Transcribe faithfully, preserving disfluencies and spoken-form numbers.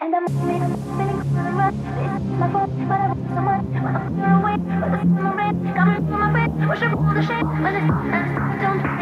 And I'm feeling, feeling on the run. This is my fault, but I want so much. When I'm far away, but the sun rain coming from my face. Wish I pulled the shade when it's and don't.